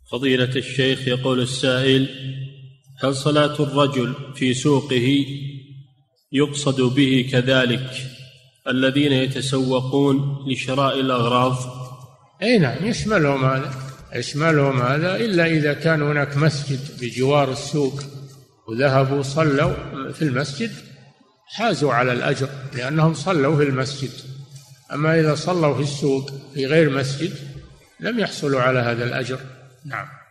فضيلة الشيخ، يقول السائل: هل صلاة الرجل في سوقه يقصد به كذلك الذين يتسوقون لشراء الأغراض؟ أي نعم، يشملهم هذا إلا إذا كان هناك مسجد بجوار السوق وذهبوا صلوا في المسجد حازوا على الأجر لأنهم صلوا في المسجد. أما إذا صلوا في السوق في غير مسجد لم يحصلوا على هذا الأجر. نعم.